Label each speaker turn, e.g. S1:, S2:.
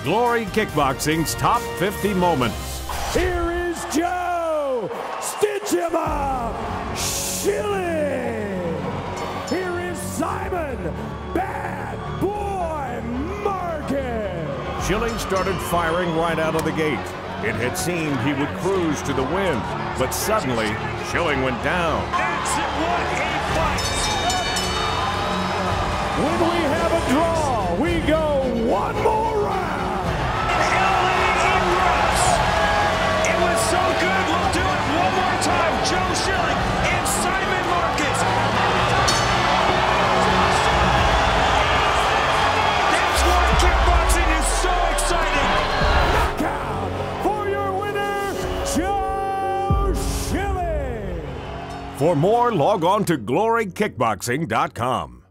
S1: Glory Kickboxing's top 50 moments.
S2: Here is Joe. Stitch him up. Schilling. Here is Simon. Bad boy Marcus.
S1: Schilling started firing right out of the gate. It had seemed he would cruise to the win, but suddenly Schilling went down.
S3: That's what a fight!
S2: When we have a draw, we go one more round.
S3: LA erupts! It was so good, we'll do it one more time. Joe Schilling and Simon Marcus. That's why kickboxing is so exciting.
S2: Knockout for your winner, Joe Schilling.
S1: For more, log on to glorykickboxing.com.